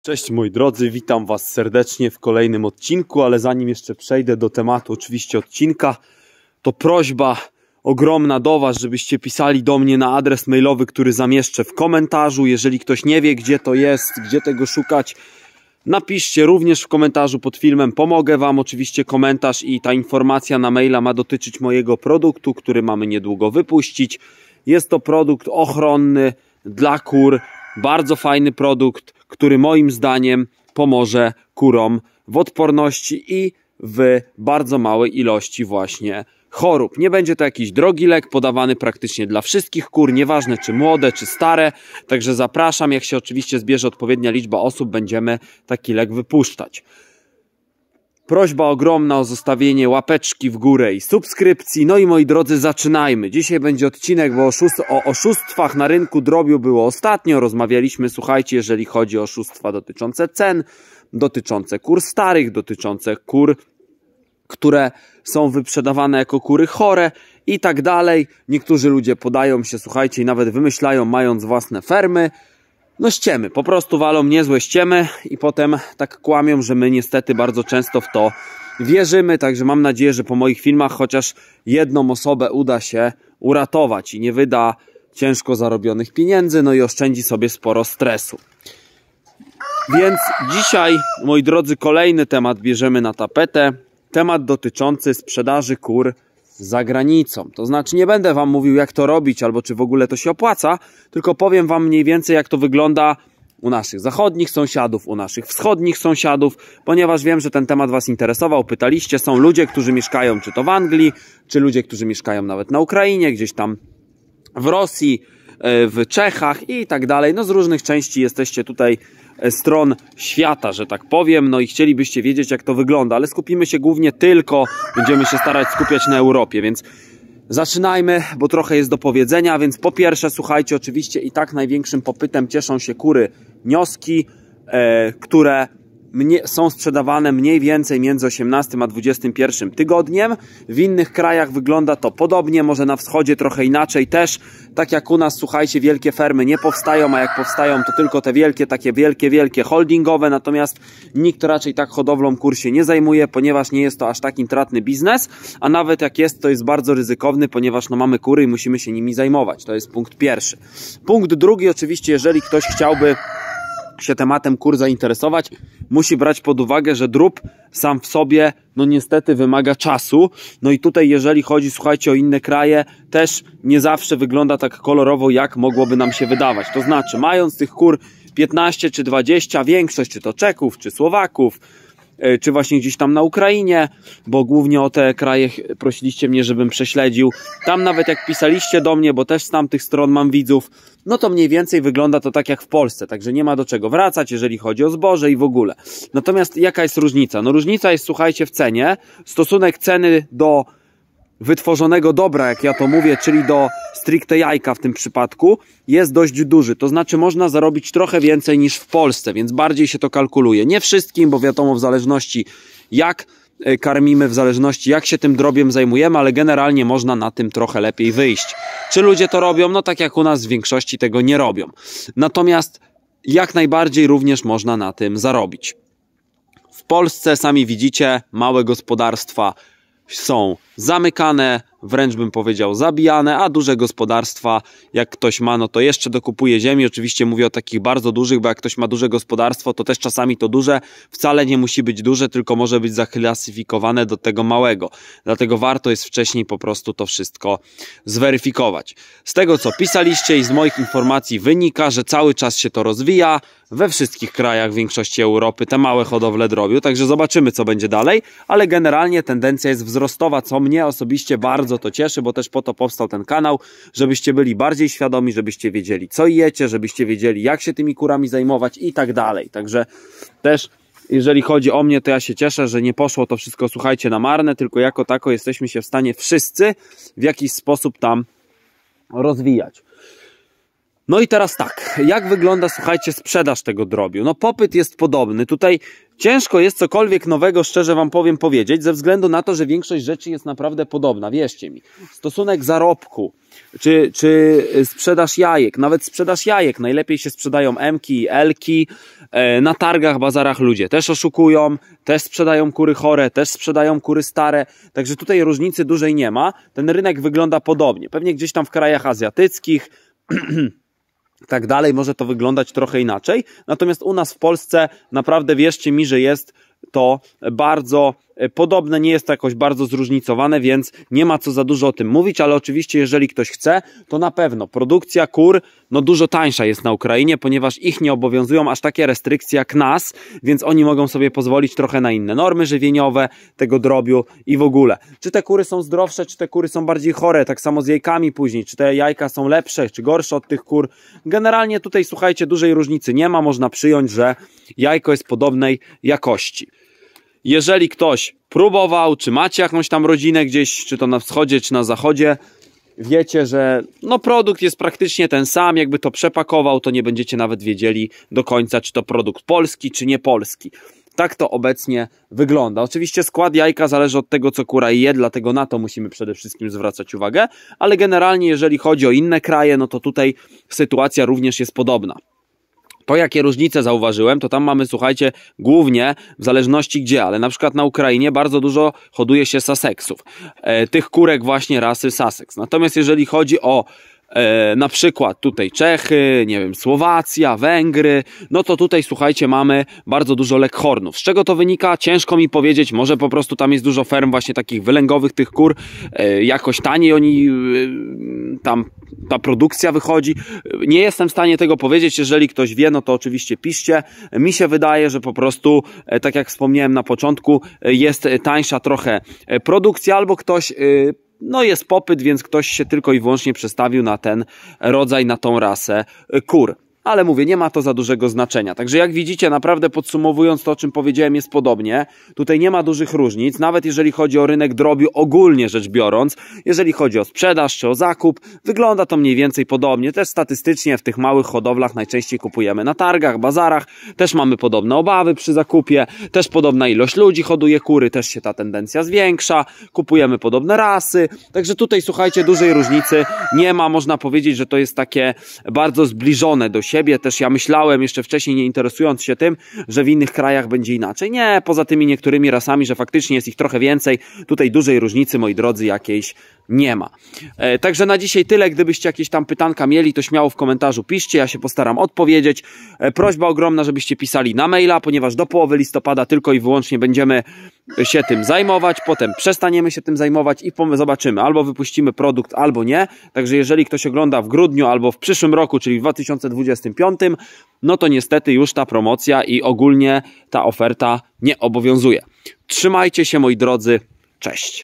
Cześć moi drodzy, witam was serdecznie w kolejnym odcinku, ale zanim jeszcze przejdę do tematu oczywiście odcinka, to prośba ogromna do was, żebyście pisali do mnie na adres mailowy, który zamieszczę w komentarzu. Jeżeli ktoś nie wie, gdzie to jest, gdzie tego szukać, napiszcie również w komentarzu pod filmem, pomogę wam. Oczywiście komentarz i ta informacja na maila ma dotyczyć mojego produktu, który mamy niedługo wypuścić. Jest to produkt ochronny dla kur, bardzo fajny produkt, który moim zdaniem pomoże kurom w odporności i w bardzo małej ilości właśnie chorób. Nie będzie to jakiś drogi lek, podawany praktycznie dla wszystkich kur, nieważne czy młode, czy stare. Także zapraszam, jak się oczywiście zbierze odpowiednia liczba osób, będziemy taki lek wypuszczać. Prośba ogromna o zostawienie łapeczki w górę i subskrypcji. No i moi drodzy, zaczynajmy. Dzisiaj będzie odcinek, bo o oszustwach na rynku drobiu było ostatnio. Rozmawialiśmy, słuchajcie, jeżeli chodzi o oszustwa dotyczące cen, dotyczące kur starych, dotyczące kur, które są wyprzedawane jako kury chore i tak dalej. Niektórzy ludzie podają się, słuchajcie, i nawet wymyślają, mając własne fermy, no ściemy, po prostu walą niezłe ściemy i potem tak kłamią, że my niestety bardzo często w to wierzymy. Także mam nadzieję, że po moich filmach chociaż jedną osobę uda się uratować i nie wyda ciężko zarobionych pieniędzy, no i oszczędzi sobie sporo stresu. Więc dzisiaj, moi drodzy, kolejny temat bierzemy na tapetę. Temat dotyczący sprzedaży kur za granicą. To znaczy nie będę wam mówił, jak to robić albo czy w ogóle to się opłaca, tylko powiem wam mniej więcej, jak to wygląda u naszych zachodnich sąsiadów, u naszych wschodnich sąsiadów, ponieważ wiem, że ten temat was interesował, pytaliście. Są ludzie, którzy mieszkają czy to w Anglii, czy ludzie, którzy mieszkają nawet na Ukrainie, gdzieś tam w Rosji, w Czechach i tak dalej. No z różnych części jesteście tutaj stron świata, że tak powiem, no i chcielibyście wiedzieć, jak to wygląda, ale skupimy się głównie będziemy się starać skupiać na Europie, więc zaczynajmy, bo trochę jest do powiedzenia. Więc po pierwsze, słuchajcie, oczywiście i tak największym popytem cieszą się kury nioski, które są sprzedawane mniej więcej między 18 a 21 tygodniem. W innych krajach wygląda to podobnie, może na wschodzie trochę inaczej też. Tak jak u nas, słuchajcie, wielkie fermy nie powstają, a jak powstają, to tylko te wielkie, takie wielkie holdingowe. Natomiast nikt raczej tak hodowlą kur się nie zajmuje, ponieważ nie jest to aż tak intratny biznes, a nawet jak jest, to jest bardzo ryzykowny, ponieważ no mamy kury i musimy się nimi zajmować. To jest punkt pierwszy. Punkt drugi, oczywiście, jeżeli ktoś chciałby się tematem kur zainteresować, musi brać pod uwagę, że drób sam w sobie no niestety wymaga czasu. No i tutaj jeżeli chodzi, słuchajcie, o inne kraje, też nie zawsze wygląda tak kolorowo, jak mogłoby nam się wydawać. To znaczy, mając tych kur 15 czy 20, większość czy to Czeków, czy Słowaków, czy właśnie gdzieś tam na Ukrainie, bo głównie o te kraje prosiliście mnie, żebym prześledził. Tam nawet jak pisaliście do mnie, bo też z tamtych stron mam widzów, no to mniej więcej wygląda to tak jak w Polsce, także nie ma do czego wracać, jeżeli chodzi o zboże i w ogóle. Natomiast jaka jest różnica? No różnica jest, słuchajcie, w cenie. Stosunek ceny do wytworzonego dobra, jak ja to mówię, czyli do stricte jajka w tym przypadku, jest dość duży. To znaczy można zarobić trochę więcej niż w Polsce, więc bardziej się to kalkuluje. Nie wszystkim, bo wiadomo, w zależności jak karmimy, w zależności jak się tym drobiem zajmujemy, ale generalnie można na tym trochę lepiej wyjść. Czy ludzie to robią? No tak jak u nas w większości tego nie robią. Natomiast jak najbardziej również można na tym zarobić. W Polsce, sami widzicie, małe gospodarstwa są zamykane, wręcz bym powiedział zabijane, a duże gospodarstwa, jak ktoś ma, no to jeszcze dokupuje ziemi. Oczywiście mówię o takich bardzo dużych, bo jak ktoś ma duże gospodarstwo, to też czasami to duże wcale nie musi być duże, tylko może być zaklasyfikowane do tego małego. Dlatego warto jest wcześniej po prostu to wszystko zweryfikować. Z tego, co pisaliście i z moich informacji wynika, że cały czas się to rozwija we wszystkich krajach, w większości Europy, te małe hodowle drobiu, także zobaczymy, co będzie dalej, ale generalnie tendencja jest wzrostowa, co mnie osobiście bardzo to cieszy, bo też po to powstał ten kanał, żebyście byli bardziej świadomi, żebyście wiedzieli, co jecie, żebyście wiedzieli, jak się tymi kurami zajmować i tak dalej. Także też jeżeli chodzi o mnie, to ja się cieszę, że nie poszło to wszystko, słuchajcie, na marne, tylko jako tako jesteśmy się w stanie wszyscy w jakiś sposób tam rozwijać. No i teraz tak, jak wygląda, słuchajcie, sprzedaż tego drobiu? No popyt jest podobny. Tutaj ciężko jest cokolwiek nowego, szczerze wam powiem, powiedzieć, ze względu na to, że większość rzeczy jest naprawdę podobna. Wierzcie mi. Stosunek zarobku, czy sprzedaż jajek, nawet sprzedaż jajek. Najlepiej się sprzedają M-ki i L-ki. Na targach, bazarach ludzie też oszukują, też sprzedają kury chore, też sprzedają kury stare, także tutaj różnicy dużej nie ma. Ten rynek wygląda podobnie, pewnie gdzieś tam w krajach azjatyckich tak dalej może to wyglądać trochę inaczej, natomiast u nas w Polsce naprawdę wierzcie mi, że jest to bardzo podobne, nie jest to jakoś bardzo zróżnicowane, więc nie ma co za dużo o tym mówić, ale oczywiście jeżeli ktoś chce, to na pewno produkcja kur no dużo tańsza jest na Ukrainie, ponieważ ich nie obowiązują aż takie restrykcje jak nas, więc oni mogą sobie pozwolić trochę na inne normy żywieniowe, tego drobiu i w ogóle. Czy te kury są zdrowsze, czy te kury są bardziej chore, tak samo z jajkami później, czy te jajka są lepsze, czy gorsze od tych kur. Generalnie tutaj słuchajcie, dużej różnicy nie ma, można przyjąć, że jajko jest podobnej jakości. Jeżeli ktoś próbował, czy macie jakąś tam rodzinę gdzieś, czy to na wschodzie, czy na zachodzie, wiecie, że no produkt jest praktycznie ten sam, jakby to przepakował, to nie będziecie nawet wiedzieli do końca, czy to produkt polski, czy nie polski. Tak to obecnie wygląda. Oczywiście skład jajka zależy od tego, co kura je, dlatego na to musimy przede wszystkim zwracać uwagę, ale generalnie jeżeli chodzi o inne kraje, no to tutaj sytuacja również jest podobna. To jakie różnice zauważyłem, to tam mamy, słuchajcie, głównie w zależności gdzie, ale na przykład na Ukrainie bardzo dużo hoduje się Sussexów, tych kurek właśnie rasy Sussex. Natomiast jeżeli chodzi o na przykład tutaj Czechy, nie wiem, Słowacja, Węgry, no to tutaj słuchajcie mamy bardzo dużo Leghornów. Z czego to wynika? Ciężko mi powiedzieć, może po prostu tam jest dużo ferm właśnie takich wylęgowych tych kur, jakoś taniej oni tam ta produkcja wychodzi. Nie jestem w stanie tego powiedzieć, jeżeli ktoś wie, no to oczywiście piszcie. Mi się wydaje, że po prostu, tak jak wspomniałem na początku, jest tańsza trochę produkcja, albo ktoś no jest popyt, więc ktoś się tylko i wyłącznie przestawił na ten rodzaj, na tą rasę kur. Ale mówię, nie ma to za dużego znaczenia. Także jak widzicie, naprawdę podsumowując to, o czym powiedziałem, jest podobnie. Tutaj nie ma dużych różnic, nawet jeżeli chodzi o rynek drobiu, ogólnie rzecz biorąc, jeżeli chodzi o sprzedaż czy o zakup, wygląda to mniej więcej podobnie. Też statystycznie w tych małych hodowlach najczęściej kupujemy na targach, bazarach, też mamy podobne obawy przy zakupie, też podobna ilość ludzi hoduje kury, też się ta tendencja zwiększa, kupujemy podobne rasy, także tutaj słuchajcie, dużej różnicy nie ma, można powiedzieć, że to jest takie bardzo zbliżone do siebie. Też ja myślałem jeszcze wcześniej, nie interesując się tym, że w innych krajach będzie inaczej. Nie, poza tymi niektórymi rasami, że faktycznie jest ich trochę więcej. Tutaj dużej różnicy, moi drodzy, jakiejś nie ma. Także na dzisiaj tyle. Gdybyście jakieś tam pytanka mieli, to śmiało w komentarzu piszcie, ja się postaram odpowiedzieć. Prośba ogromna, żebyście pisali na maila, ponieważ do połowy listopada tylko i wyłącznie będziemy się tym zajmować, potem przestaniemy się tym zajmować i zobaczymy, albo wypuścimy produkt, albo nie. Także jeżeli ktoś ogląda w grudniu albo w przyszłym roku, czyli w 2025, no to niestety już ta promocja i ogólnie ta oferta nie obowiązuje. Trzymajcie się, moi drodzy, cześć.